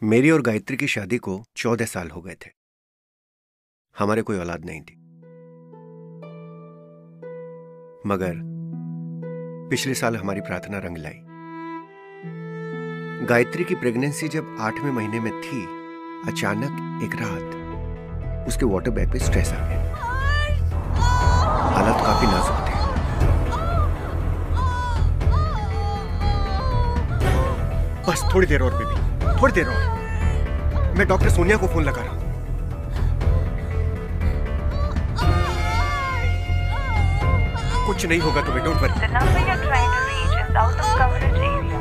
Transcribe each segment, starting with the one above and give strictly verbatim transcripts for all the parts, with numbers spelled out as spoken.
मेरी और गायत्री की शादी को चौदह साल हो गए थे। हमारे कोई औलाद नहीं थी, मगर पिछले साल हमारी प्रार्थना रंग लाई। गायत्री की प्रेगनेंसी जब आठवें महीने में थी, अचानक एक रात उसके वाटर बैग पे स्ट्रेस आ गया। हालत काफी नाजुक थे। बस थोड़ी देर और बेबी, थोड़ी देर और। मैं डॉक्टर सोनिया को फोन लगा रहा हूं। कुछ नहीं होगा तुम्हें, don't worry. The number you're trying to reach is out of coverage area.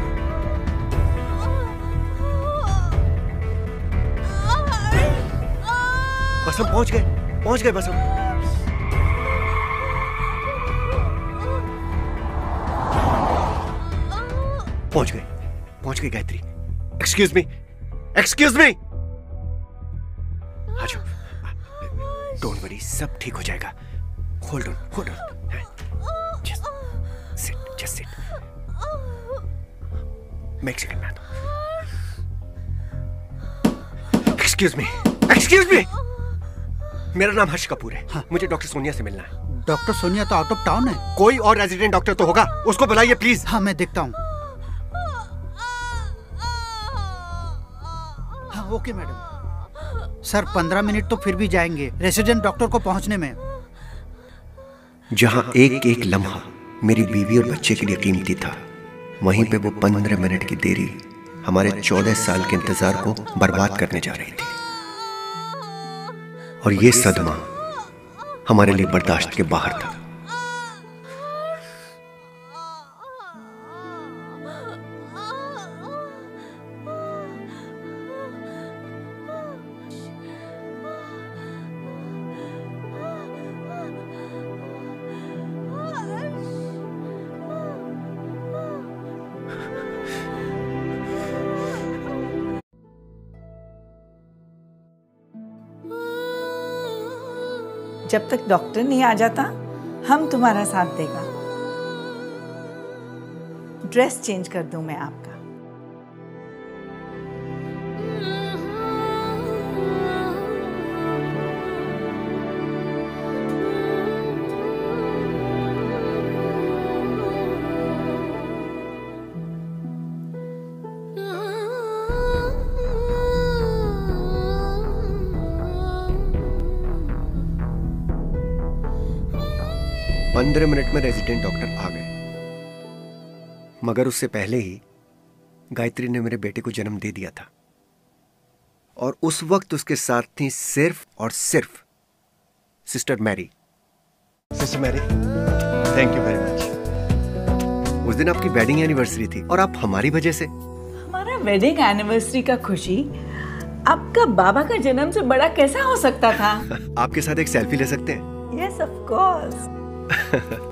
बस हम पहुंच गए, पहुंच गए बस हम। पहुंच गए, पहुंच गए Gayatri. Excuse me, excuse me. आ जाओ, डोंट वरी, सब ठीक हो जाएगा। Hold on, hold on. Just sit, just sit. मैं एक सेकंड में आता हूं। Excuse me, excuse me. मेरा नाम हर्ष कपूर है। हाँ। मुझे डॉक्टर सोनिया से मिलना है। डॉक्टर सोनिया तो आउट ऑफ टाउन है। कोई और रेजिडेंट डॉक्टर तो होगा, उसको बुलाइए प्लीज। हाँ, मैं देखता हूँ। हाँ, ओके मैडम। सर, पंद्रह मिनट तो फिर भी जाएंगे रेसिडेंट डॉक्टर को पहुंचने में। जहां एक एक लम्हा मेरी बीवी और बच्चे के लिए कीमती था, वहीं पे वो पंद्रह मिनट की देरी हमारे चौदह साल के इंतजार को बर्बाद करने जा रही थी। और ये सदमा हमारे लिए बर्दाश्त के बाहर था। जब तक डॉक्टर नहीं आ जाता, हम तुम्हारा साथ देगा। ड्रेस चेंज कर दूं मैं आपका। पंद्रह मिनट में रेजिडेंट डॉक्टर आ गए, मगर उससे पहले ही गायत्री ने मेरे बेटे को जन्म दे दिया था। और उस वक्त उसके साथ थी सिर्फ और सिर्फ sister Mary. Sister Mary, thank you very much. उस दिन आपकी वेडिंग एनिवर्सरी थी और आप हमारी वजह से। हमारा वेडिंग एनिवर्सरी का खुशी आपका बाबा का जन्म से बड़ा कैसा हो सकता था? आपके साथ एक सेल्फी ले सकते हैं? Yes, of course.